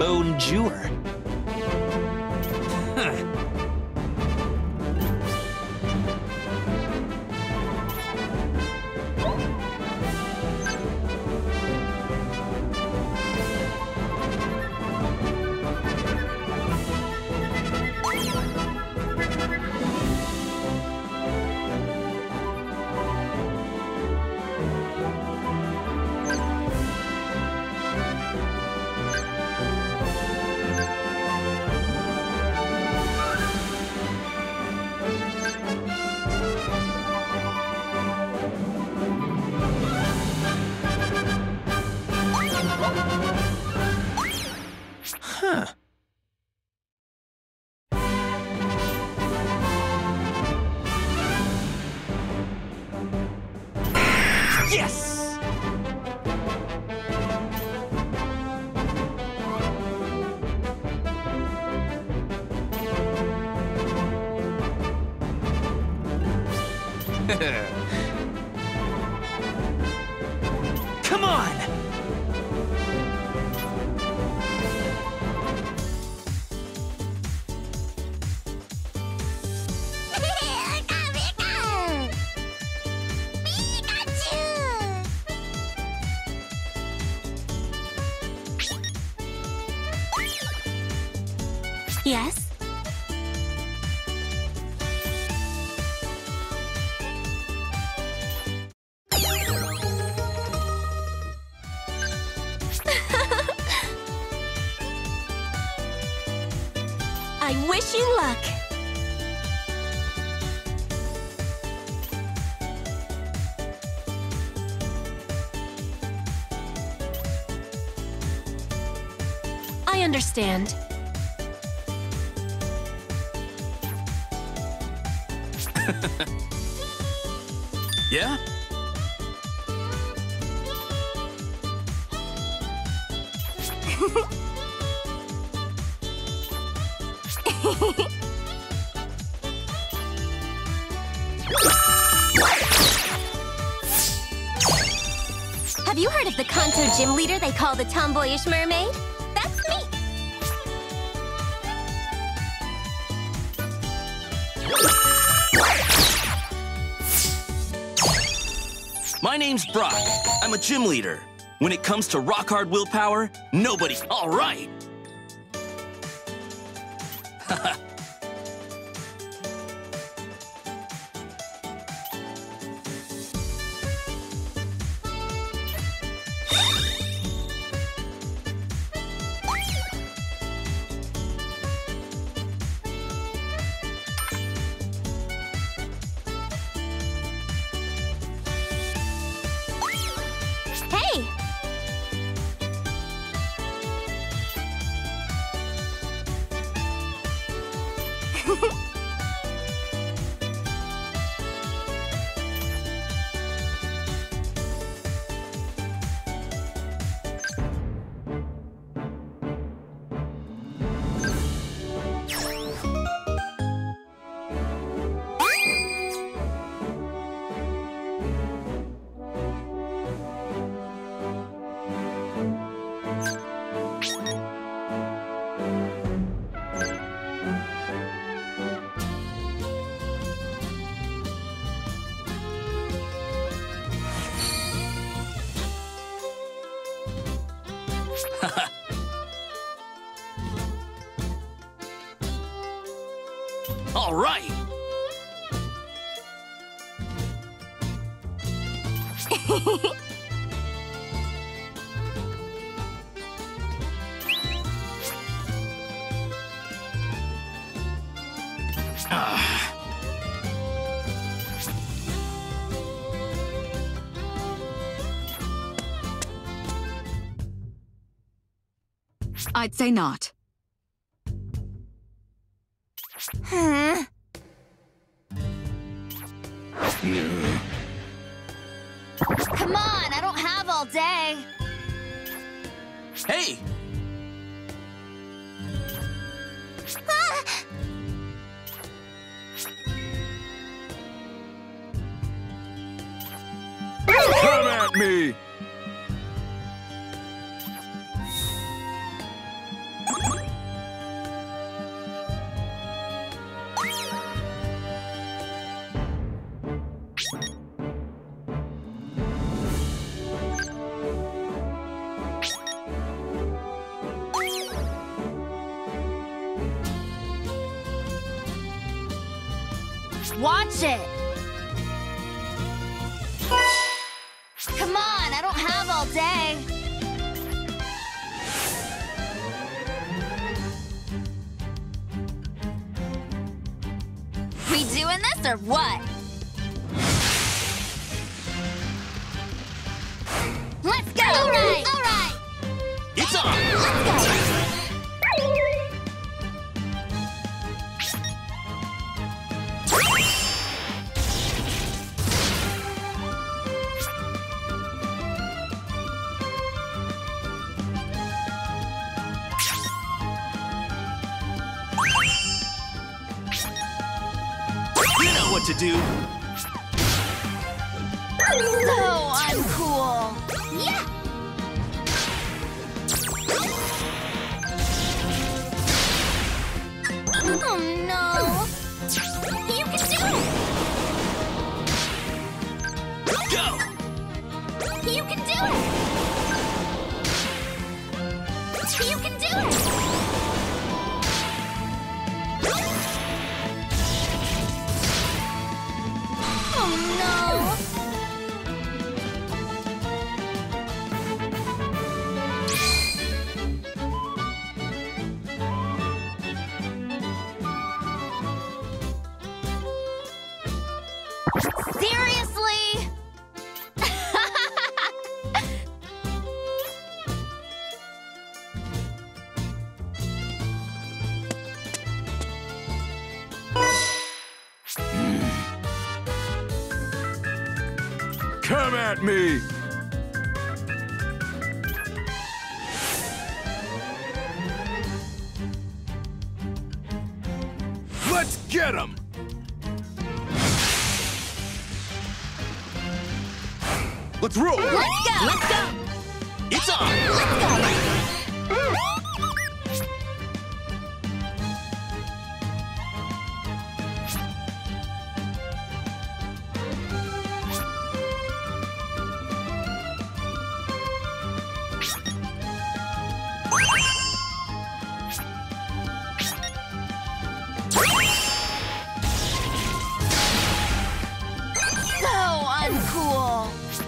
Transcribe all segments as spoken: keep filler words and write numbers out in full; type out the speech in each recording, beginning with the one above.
bonjour. Huh. Huh. Yes! Come on! Yes? I wish you luck. I understand. Yeah? Have you heard of the Kanto gym leader they call the tomboyish mermaid? That's me! My name's Brock. I'm a gym leader. When it comes to rock-hard willpower, nobody's all right. Hey! All right. I'd say not. Huh? Come on, I don't have all day. Hey! Ah! Come at me! Watch it! Come on, I don't have all day. We doing this or what? Let's go! All right! All right! It's on! Let's go! What to do? So uncool! Yeah! Oh no! You can do it! Go! You can do it! You can do it! Seriously? Come at me! Let's get him! Let's roll! Let's go! Let's go! It's on! Let's go! So uncool!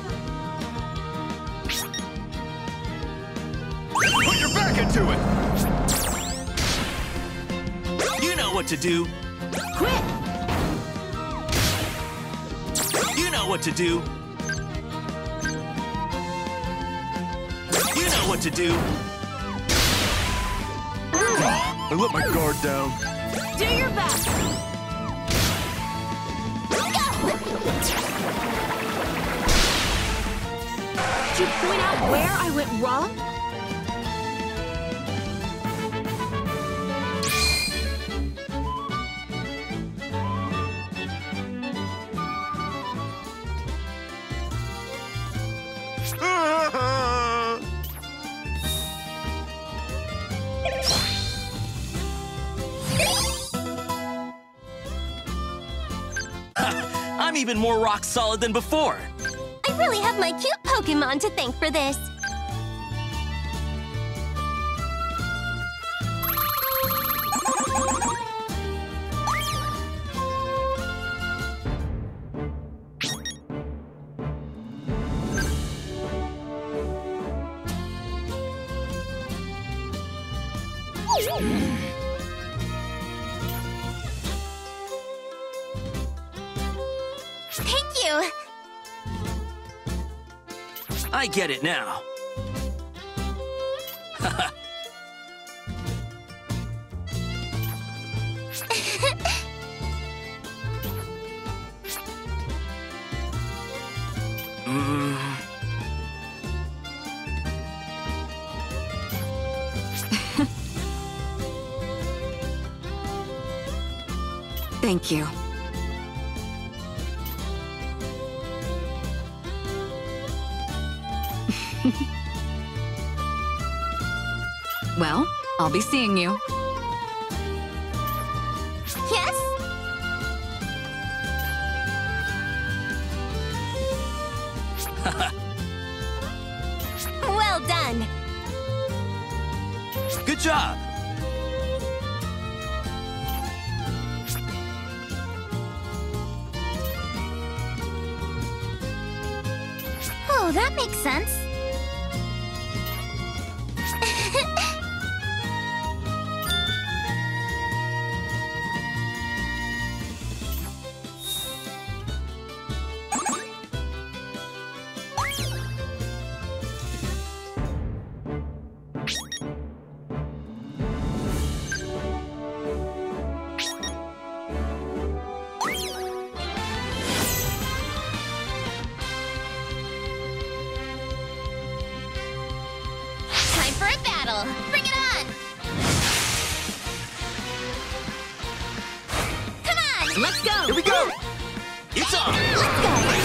Put your back into it! You know what to do. Quit! You know what to do. You know what to do. I let my guard down. Do your best! Did you point out where I went wrong? I'm even more rock solid than before. I really have my cute Pokémon to thank for this. Thank you. I get it now. mm. Thank you. Well, I'll be seeing you. Yes? Well done. Good job. Oh, that makes sense. Bring it on! Come on! Let's go! Here we go! It's on! Let's go!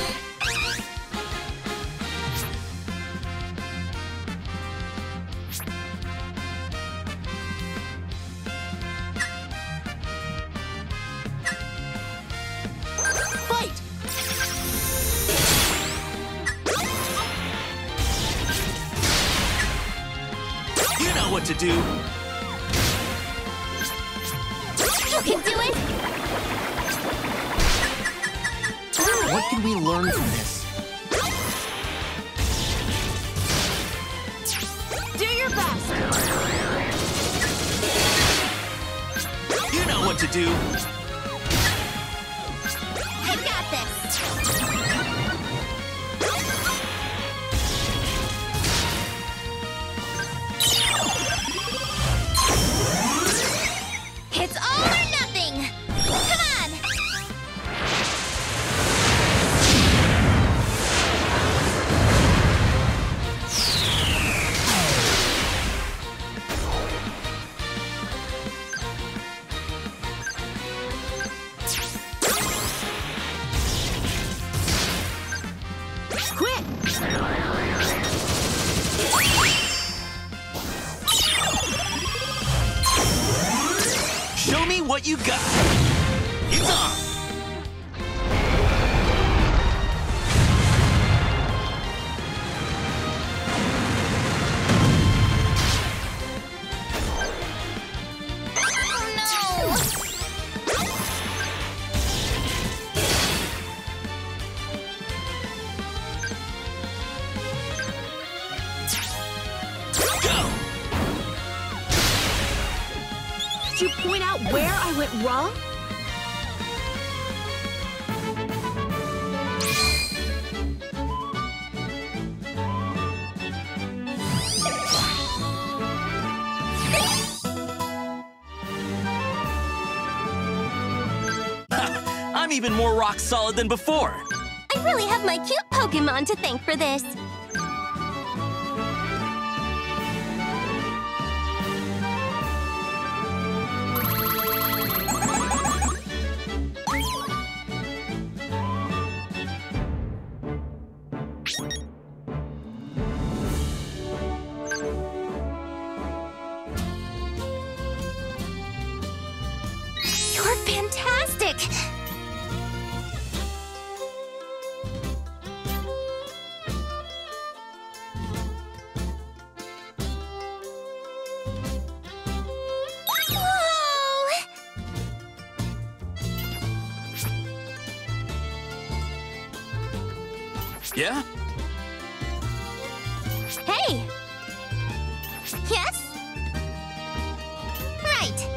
Fight! You know what to do. You can do it! What can we learn from this? Do your best! You know what to do. I got this! It's all or nothing! Come on! Quick! Show me what you got. It's on! Did you point out where I went wrong? I'm even more rock solid than before. I really have my cute Pokemon to thank for this. You're fantastic! Whoa! Yeah? Hey! Yes? Right!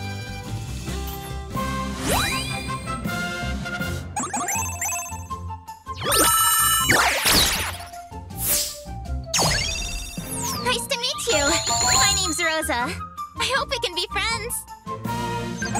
Nice to meet you! My name's Rosa. I hope we can be friends.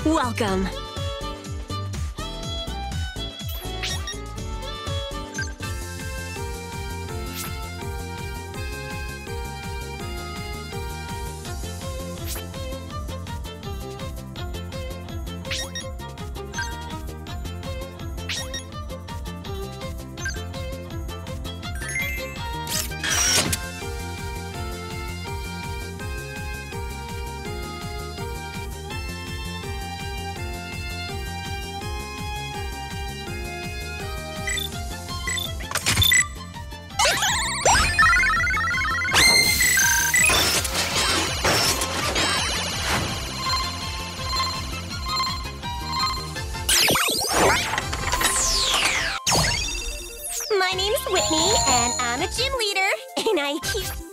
Welcome. My name's Whitney, and I'm a gym leader, and I keep...